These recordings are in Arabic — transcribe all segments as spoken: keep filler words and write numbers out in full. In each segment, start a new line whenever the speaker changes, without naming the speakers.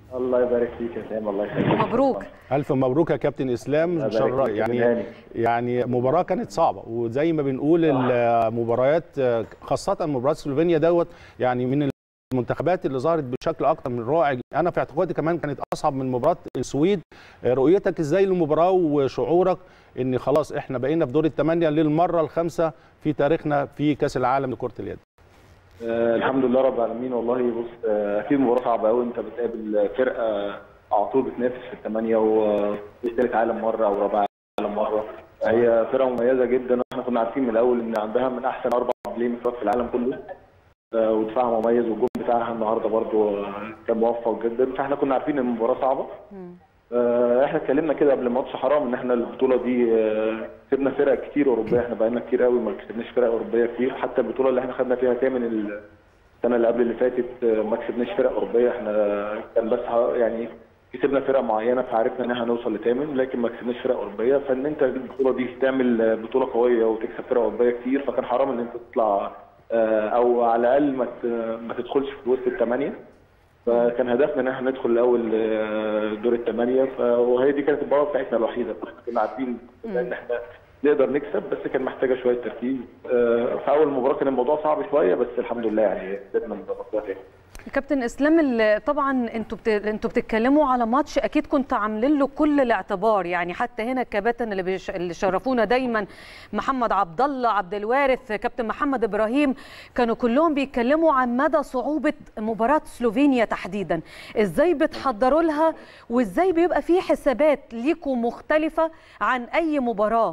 الله يبارك فيك يا سام، الله يخليك.
مبروك.
الف مبروك يا كابتن اسلام. ان شاء الله يعني يعني مباراه كانت صعبه، وزي ما بنقول المباريات خاصه مباراه سلوفينيا دوت يعني من المنتخبات اللي ظهرت بشكل اكتر من رائع. انا في اعتقادي كمان كانت اصعب من مباراه السويد. رؤيتك ازاي للمباراه وشعورك ان خلاص احنا بقينا في دور الثمانيه للمره الخامسه في تاريخنا في كاس العالم لكره اليد؟
آه الحمد لله رب العالمين. والله بص، آه اكيد مباراه صعبه قوي. انت بتقابل فرقه على طول بتنافس في الثمانيه وثالث عالم مره او رابع عالم مره. هي فرقه مميزه جدا. احنا كنا عارفين من الاول ان عندها من احسن اربع بلاي ميكرات في العالم كله، آه ودفاعها مميز، والجون بتاعها النهارده برده كان موفق جدا. فاحنا كنا عارفين ان المباراه صعبه. آه احنا اتكلمنا كده قبل الماتش، حرام ان احنا البطوله دي آه كسبنا فرق كتير اوروبيه. احنا بقالنا كتير قوي ما كسبناش فرق اوروبيه كتير. حتى البطوله اللي احنا خدنا فيها ثامن السنه اللي قبل اللي فاتت آه ما كسبناش فرق اوروبيه. احنا كان بس يعني كسبنا فرق معينه فعرفنا ان احنا هنوصل لثامن، لكن ما كسبناش فرق اوروبيه. فان انت البطوله دي تعمل بطوله قويه وتكسب فرق اوروبيه كتير، فكان حرام ان انت تطلع آه او على الاقل ما ما تدخلش في وسط الثمانيه. فكان هدفنا ان احنا ندخل الاول دور الثمانيه، وهي دي كانت المباراه بتاعتنا الوحيده. احنا كنا عارفين ان احنا نقدر نكسب، بس كان محتاجه شويه تركيز. في اول مباراه كان الموضوع صعب شويه، بس الحمد لله يعني قدرنا نظبطها تاني.
كابتن اسلام، طبعا انتوا بت... انتوا بتتكلموا على ماتش اكيد كنتوا عاملين له كل الاعتبار، يعني حتى هنا الكباتن اللي, بيش... اللي شرفونا دايما، محمد عبد الله، عبد الوارث، كابتن محمد ابراهيم، كانوا كلهم بيتكلموا عن مدى صعوبه مباراه سلوفينيا تحديدا. ازاي بتحضروا لها، وازاي بيبقى في حسابات ليكم مختلفه عن اي مباراه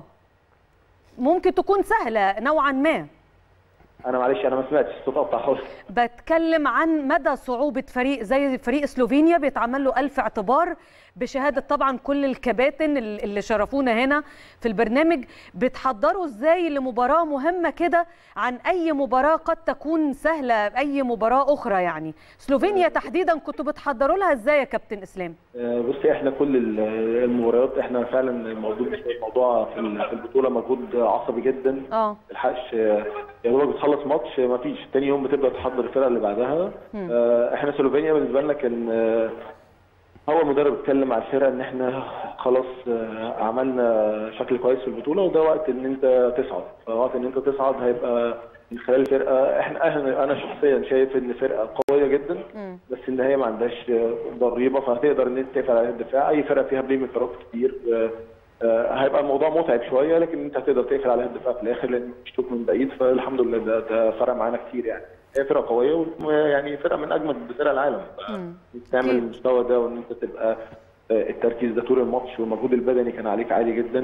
ممكن تكون سهله نوعا ما؟
انا معلش انا ما سمعتش الصوت قطع خالص.
بتكلم عن مدى صعوبه فريق زي فريق سلوفينيا، بيتعمل له ألف اعتبار بشهاده طبعا كل الكباتن اللي شرفونا هنا في البرنامج. بتحضروا ازاي لمباراه مهمه كده عن اي مباراه قد تكون سهله اي مباراه اخرى؟ يعني سلوفينيا تحديدا كنتوا بتحضروا لها ازاي يا كابتن اسلام؟
بصي، احنا كل المباريات احنا فعلا الموضوع الموضوع في البطوله مجهود عصبي جدا.
اه
الحقش يا دوبك بتخلص ماتش ما فيش تاني يوم بتبدا تحضر الفرقه اللي بعدها. اه احنا سلوفينيا بالنسبه لنا كان هو المدرب اتكلم على الفرقه ان احنا خلاص عملنا شكل كويس في البطوله، وده وقت ان انت تصعد. فوقت ان انت تصعد هيبقى من خلال الفرقه. احنا انا شخصيا شايف ان فرقه قويه جدا، بس ان هي ما عندهاش ضريبه، فهتقدر ان انت تقفل على الدفاع. اي فرقه فيها بلاي ميكرات كتير هيبقى الموضوع متعب شويه، لكن انت هتقدر تقفل على الدفاع في الاخر لان مش شوط من بعيد. فالحمد لله ده, ده فرق معانا كتير. يعني هي فرقه قويه، ويعني فرقه من اجمد فرق العالم. تعمل المستوى ده وان انت تبقى التركيز ده طول الماتش والمجهود البدني كان عليك عالي جدا.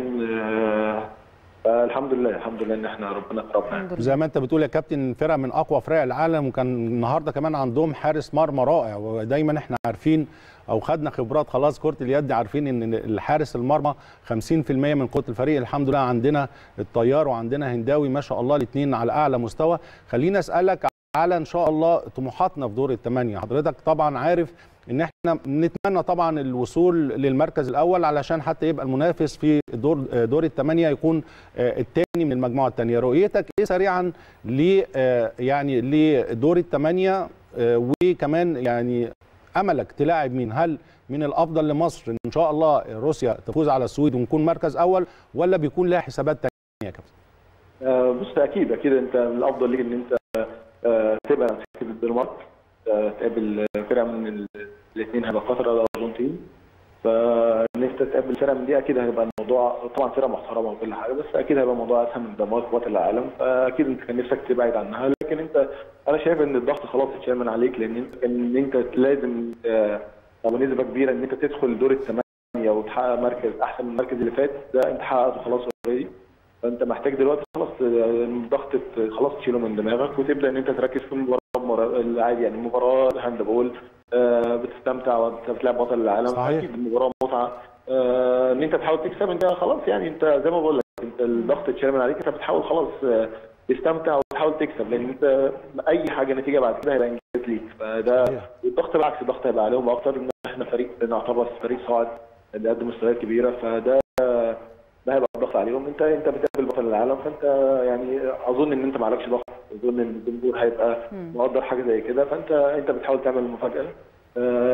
فالحمد لله الحمد لله ان احنا ربنا كرمنا.
زي ما انت بتقول يا كابتن، فرقه من اقوى فرق العالم، وكان النهارده كمان عندهم حارس مرمى رائع. ودايما احنا عارفين او خدنا خبرات خلاص كره اليد، عارفين ان الحارس المرمى خمسين في المية من قوه الفريق. الحمد لله عندنا الطيار وعندنا هنداوي ما شاء الله، الاثنين على اعلى مستوى. خليني اسالك على ان شاء الله طموحاتنا في دور الثمانيه. حضرتك طبعا عارف ان احنا نتمنى طبعا الوصول للمركز الاول علشان حتى يبقى المنافس في دور دور الثمانيه يكون الثاني من المجموعه الثانيه. رؤيتك ايه سريعا ل يعني لدور الثمانيه، وكمان يعني املك تلاعب مين؟ هل من الافضل لمصر ان شاء الله روسيا تفوز على السويد ونكون مركز اول، ولا بيكون لها حسابات ثانيه يا كابتن؟
آه بص، اكيد اكيد انت الافضل ليك ان انت آه تبقى في الدنمارك، تقابل فرقه من الاثنين هيبقى قطر او الارجنتين. فان انت تقابل فرقه من دي اكيد هيبقى الموضوع طبعا فرقه محترمه وكل حاجه، بس اكيد هيبقى الموضوع اسهل من الدنمارك بطل العالم. فاكيد انت كان نفسك تبعد عنها، لكن انت انا شايف ان الضغط خلاص اتشال من عليك، لان انت كان انت لازم او نسبه كبيره ان انت تدخل دور الثمانيه وتحقق مركز احسن من المركز اللي فات. ده انت حققته خلاص اوريدي. فانت محتاج دلوقتي خلاص الضغط خلاص تشيله من دماغك، وتبدا ان انت تركز في المباراه العادي. يعني مباراه هاند بول آه بتستمتع وانت بتلعب بطل العالم.
صحيح.
اكيد المباراه متعه آه ان انت تحاول تكسب. انت خلاص يعني انت زي ما بقول لك انت الضغط اتشال من عليك، انت بتحاول خلاص آه تستمتع وتحاول تكسب، لان انت اي حاجه نتيجه بعد كده هيبقى انجاز ليك. فده الضغط بالعكس الضغط هيبقى عليهم اكتر، ان احنا فريق نعتبر فريق صاعد بيقدم مستويات كبيره. فده ده هيبقى الضغط عليهم. انت انت بتقابل بطل العالم، فانت يعني اظن ان انت ما عليكش ضغط. اظن ان الجمهور هيبقى مقدر حاجه زي كده. فانت انت بتحاول تعمل مفاجاه. آه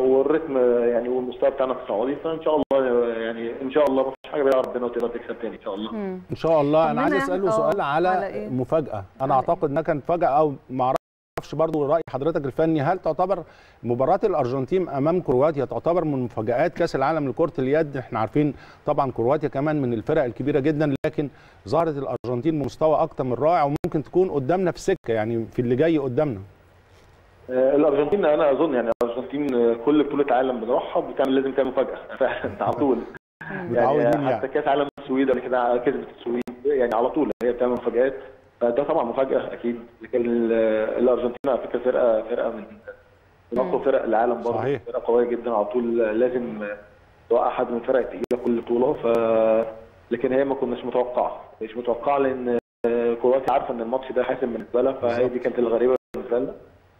والريتم يعني والمستوى بتاعنا تصاعدي، فان شاء الله يعني ان شاء الله مفيش حاجه بعيد عن ربنا وتقدر تكسب تاني ان شاء الله.
مم.
ان شاء الله. انا عايز
طمنا
اساله
آه،
سؤال على,
على إيه؟
مفاجاه. انا
على
اعتقد انها كانت مفاجاه، او ما اعرفش برضو راي حضرتك الفني. هل تعتبر مباراه الارجنتين امام كرواتيا تعتبر من مفاجات كاس العالم لكره اليد؟ احنا عارفين طبعا كرواتيا كمان من الفرق الكبيره جدا، لكن ظهرت الارجنتين بمستوى اكتر من رائع، وممكن تكون قدامنا في سكه يعني في اللي جاي قدامنا.
الارجنتين انا اظن يعني الارجنتين كل بطوله عالم بنروحها بتعمل لازم تعمل مفاجاه فعلا على طول. يعني حتى يعني. كاس عالم السويد قبل كده كسبت السويد، يعني على طول هي بتعمل مفاجات، فده طبعا مفاجاه اكيد. لكن الارجنتين على فكره فرقه فرقه من من اقوى فرق العالم برضه،
صحيح.
فرقه قويه جدا على طول، لازم توقع حد من الفرق الثقيله كل بطوله. ف لكن هي ما كناش متوقعه مش متوقعه لان كرواتيا عارفه ان الماتش ده حاسم بالنسبه لها، فهي دي كانت الغريبه بالنسبه لنا.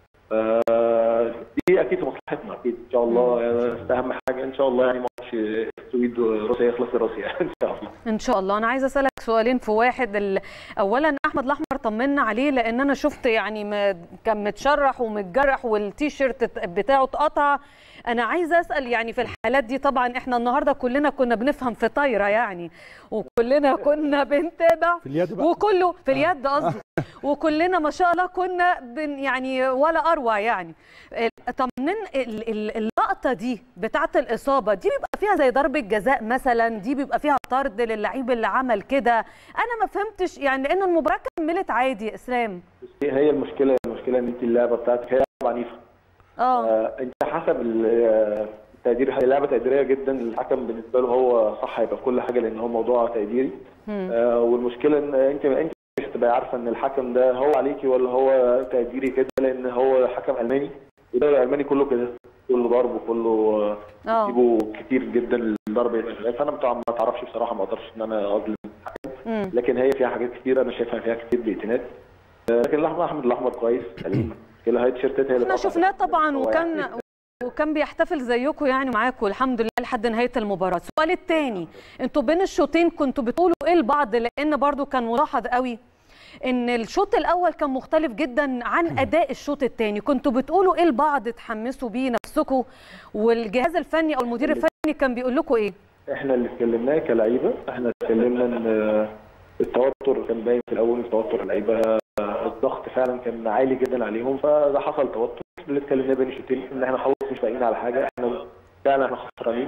دي اكيد في مصلحتنا اكيد ان شاء الله. اهم حاجه ان شاء الله يعني ماتش السويد وروسيا يخلص لروسيا ان شاء الله.
ان شاء الله. انا عايزه اسالك سؤالين في واحد. اولا احمد الاحمر طمنا عليه، لان انا شفت يعني كان متشرح ومتجرح والتيشيرت بتاعه اتقطع. انا عايزه اسال يعني في الحالات دي طبعا احنا النهارده كلنا كنا بنفهم في طايره يعني، وكلنا كنا بنتابع
في اليد بقى.
وكله في اليد قصدي وكلنا ما شاء الله كنا بن يعني ولا اروع يعني. طمنين اللقطه دي بتاعه الاصابه دي بيبقى فيها زي ضربه جزاء مثلا، دي بيبقى فيها طرد للعيب اللي عمل كده؟ انا ما فهمتش يعني، لان المباراه كملت عادي يا اسلام.
هي المشكله المشكله ان انت اللعبه بتاعتك هي لعبه عنيفه. اه انت حسب التقدير، هي لعبه تقديريه جدا، الحكم بالنسبه له هو صح هيبقى كل حاجه لان هو موضوع تقديري. آه والمشكله ان انت انت مش هتبقى عارفه ان الحكم ده هو عليكي ولا هو تقديري كده، لان هو حكم الماني والدوري الالماني كله كده، كله ضرب وكله بيجيبوا كتير جدا الضرب. فانا ما تعرفش بصراحه، ما اقدرش ان انا اظلم الحكم، لكن هي فيها حاجات كتير انا شايفها فيها كتير بإتنات. لكن الاحمد احمد الاحمر كويس سليم كده، هي التيشيرتات هي اللي
احنا شفناه طبعا، وكان وكان بيحتفل زيكم يعني معاكم الحمد لله لحد نهايه المباراه. السؤال الثاني، انتوا بين الشوطين كنتوا بتقولوا ايه لبعض؟ لان برضو كان ملاحظ قوي ان الشوط الاول كان مختلف جدا عن اداء الشوط الثاني، كنتوا بتقولوا ايه لبعض تحمسوا بيه نفسكم؟ والجهاز الفني او المدير الفني كان بيقول لكم ايه؟
احنا اللي اتكلمناه كلعيبه، احنا اتكلمنا ان التوتر كان باين في الاول، التوتر اللعيبه الضغط فعلا كان عالي جدا عليهم، فده حصل توتر. اللي اتكلمناه بين الشوطين ان احنا خلاص مش باقيين على حاجه، احنا فعلا احنا خسرانين،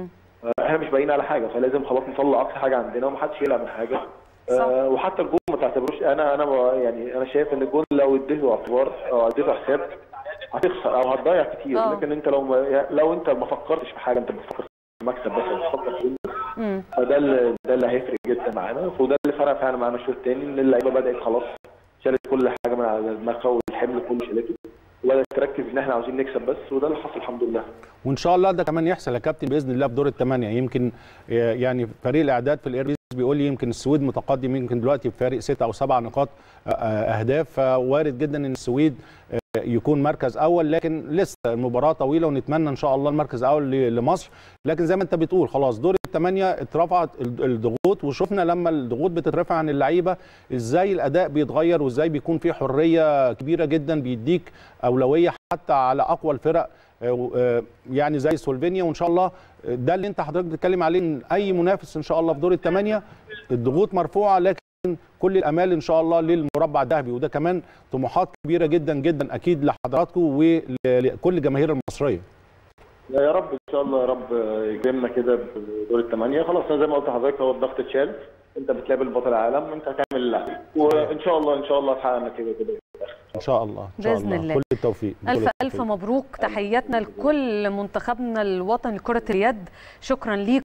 احنا مش باقيين على حاجه، فلازم خلاص نطلع اقصى حاجه عندنا ومحدش يقلق من حاجه. أه وحتى الجون ما تعتبروش، انا انا يعني انا شايف ان الجون لو اديته اعتبار او اديته حساب هتخسر او هتضيع كتير. أوه. لكن انت لو ما لو انت ما فكرتش في حاجه، انت بتفكر في المكسب بس بتفكر في الجون، فده اللي ده اللي هيفرق جدا معانا، وده اللي فرق فعلا معانا الشوط الثاني، ان اللعيبه بدات خلاص شالت كل حاجه من على دماغها والحمل كله شالته، وبدات تركز ان احنا عاوزين نكسب بس، وده اللي حصل الحمد لله.
وان شاء الله ده كمان يحصل يا كابتن باذن الله في دور الثمانيه. يمكن يعني فريق الاعداد في الايربيز بيقول لي يمكن السويد متقدم يمكن دلوقتي بفارق ست او سبع نقاط اهداف، فوارد جدا ان السويد يكون مركز اول، لكن لسه المباراه طويله ونتمنى ان شاء الله المركز الاول لمصر. لكن زي ما انت بتقول خلاص دور الثمانيه اترفعت الضغوط، وشفنا لما الضغوط بتترفع عن اللعيبه ازاي الاداء بيتغير وازاي بيكون في حريه كبيره جدا، بيديك اولويه حتى على اقوى الفرق يعني زي سلوفينيا. وان شاء الله ده اللي انت حضرتك بتتكلم عليه، ان اي منافس ان شاء الله في دور الثمانيه الضغوط مرفوعه، لكن كل الامال ان شاء الله للمربع الذهبي، وده كمان طموحات كبيره جدا جدا اكيد لحضراتكم ولكل الجماهير المصريه.
يا رب ان شاء الله، يا رب يكرمنا كده بدور الثمانيه. خلاص زي ما قلت لحضرتك هو الضغط اتشال، انت بتقابل بطل العالم، انت هتعمل اللي عليك، وان شاء الله ان شاء الله تحققنا كده كده
ان شاء الله ان شاء
باذن الله.
كل التوفيق.
الف الف مبروك، تحياتنا لكل منتخبنا الوطني لكره اليد، شكرا ليك.